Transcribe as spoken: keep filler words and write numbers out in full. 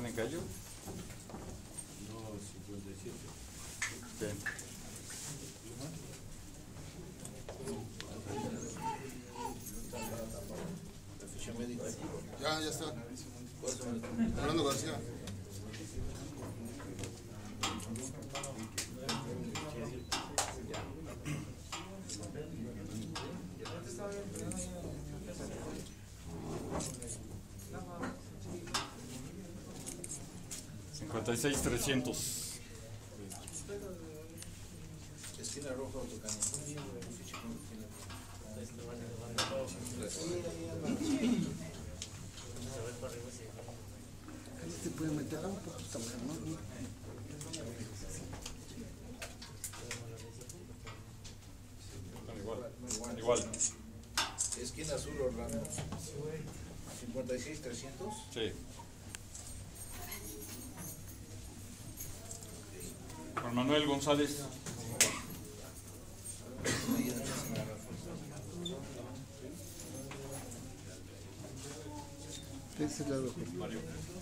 me cayó? No, cincuenta y siete. Bien. La ficha médica. Ya, ya está. Fernando García. cincuenta y seis trescientos. Esquina roja, Autocano. Ahí se puede meter un poquito más, ¿no? Igual. Igual. Esquina Azul, Orlando. cincuenta y seis trescientos. Sí. Juan Manuel González. De ese lado. Mario.